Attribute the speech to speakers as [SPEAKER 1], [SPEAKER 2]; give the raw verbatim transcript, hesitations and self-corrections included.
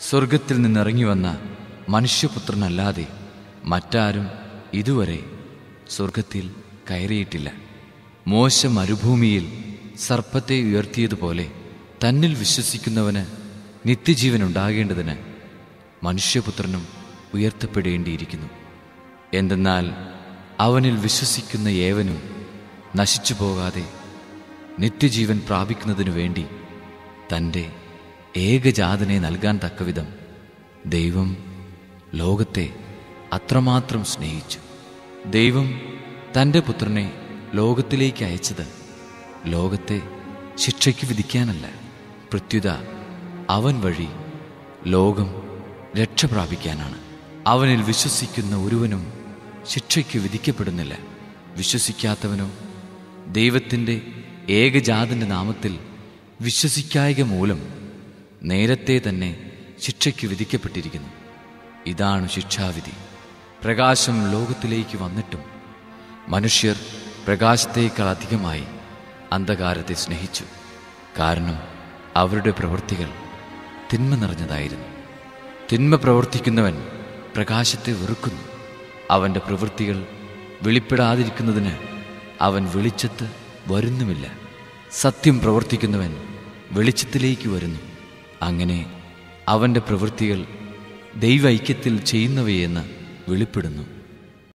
[SPEAKER 1] സ്വർഗത്തിൽ നിന്നിറങ്ങി വന്ന മനുഷ്യപുത്രനല്ലാതെ മറ്റാരും ഇതുവരെ സ്വർഗത്തിൽ കയറിയിട്ടില്ല. മോശ മരുഭൂമിയിൽ സർപ്പത്തെ ഉയർത്തിയതുപോലെ തന്നിൽ വിശ്വസിക്കുന്നവന് നിത്യജീവനുണ്ടാകേണ്ടതിന് മനുഷ്യപുത്രനും ഉയർത്തപ്പെടേണ്ടിയിരിക്കുന്നു. എന്തെന്നാൽ അവനിൽ വിശ്വസിക്കുന്ന ഏവനും നശിച്ചു പോകാതെ നിത്യജീവൻ പ്രാപിക്കുന്നതിനു വേണ്ടി തൻ്റെ ഏകജാതനെ നൽകാൻ തക്കവിധം ദൈവം ലോകത്തെ അത്രമാത്രം സ്നേഹിച്ചു. ദൈവം തൻ്റെ പുത്രനെ ലോകത്തിലേക്ക് അയച്ചത് ലോകത്തെ ശിക്ഷയ്ക്ക് വിധിക്കാനല്ല, പ്രത്യുത അവൻ വഴി ലോകം രക്ഷ പ്രാപിക്കാനാണ്. അവനിൽ വിശ്വസിക്കുന്ന ഒരുവനും ശിക്ഷയ്ക്ക് വിധിക്കപ്പെടുന്നില്ല. വിശ്വസിക്കാത്തവനോ ദൈവത്തിൻ്റെ ഏകജാതൻ്റെ നാമത്തിൽ വിശ്വസിക്കായ്ക മൂലം നേരത്തെ തന്നെ ശിക്ഷയ്ക്ക് വിധിക്കപ്പെട്ടിരിക്കുന്നു. ഇതാണ് ശിക്ഷാവിധി. പ്രകാശം ലോകത്തിലേക്ക് വന്നിട്ടും മനുഷ്യർ പ്രകാശത്തേക്കാൾ അധികമായി അന്ധകാരത്തെ സ്നേഹിച്ചു. കാരണം അവരുടെ പ്രവൃത്തികൾ തിന്മ നിറഞ്ഞതായിരുന്നു. തിന്മ പ്രവർത്തിക്കുന്നവൻ പ്രകാശത്തെ വെറുക്കുന്നു. അവൻ്റെ പ്രവൃത്തികൾ വെളിപ്പെടാതിരിക്കുന്നതിന് അവൻ വെളിച്ചത്ത് വരുന്നുമില്ല. സത്യം പ്രവർത്തിക്കുന്നവൻ വെളിച്ചത്തിലേക്ക് വരുന്നു. അങ്ങനെ അവൻ്റെ പ്രവൃത്തികൾ ദൈവ ഐക്യത്തിൽ ചെയ്യുന്നവയെന്ന് വെളിപ്പെടുന്നു.